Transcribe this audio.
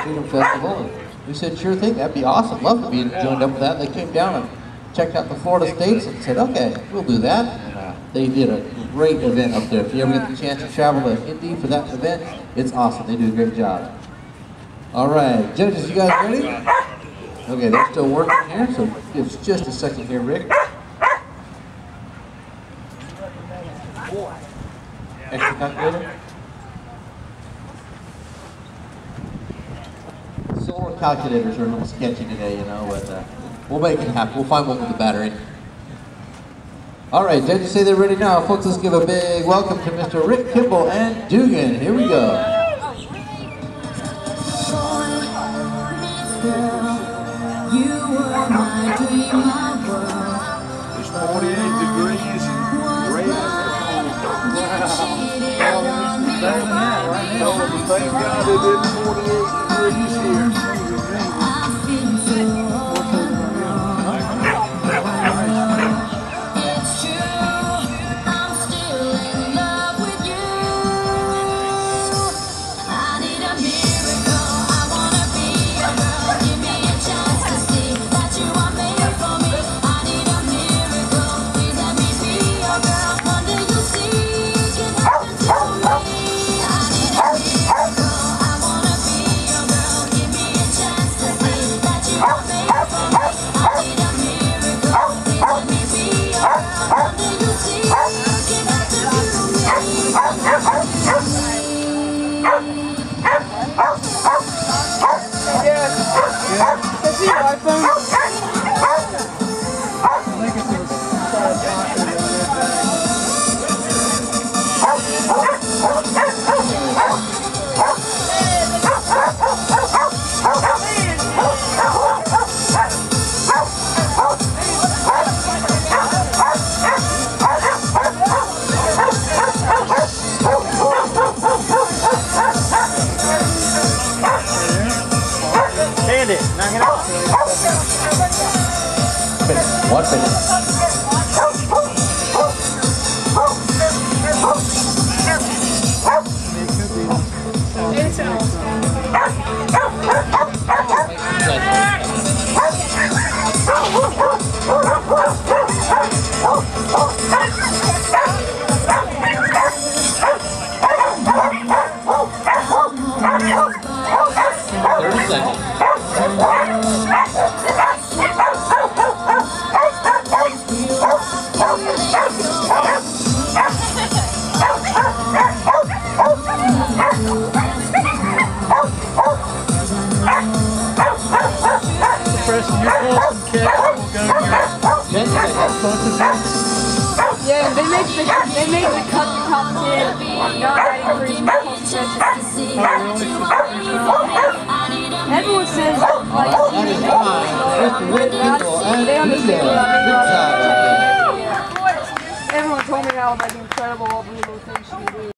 Freedom Festival. And we said, sure thing, that'd be awesome. Love to be joined up with that. They came down and checked out the Florida States and said, okay, we'll do that. And they did a great event up there. If you ever get the chance to travel to Indy for that event, it's awesome. They do a great job. All right, judges, you guys ready? Okay, they're still working here, so give us just a second here, Rick. Extra calculator? Solar calculators are a little sketchy today, you know, but we'll make it happen. We'll find one with a battery. All right, judges say they're ready now. Folks, let's give a big welcome to Mr. Rick Kimball and Dugan. Here we go. It's 48 degrees. Right better than that, right now. Thank God it is 48 degrees here. One minute. Yeah, they make the cut the top 10 non-writing version called Stretches. Everyone says like they understand what I mean. Everyone told me how like incredible all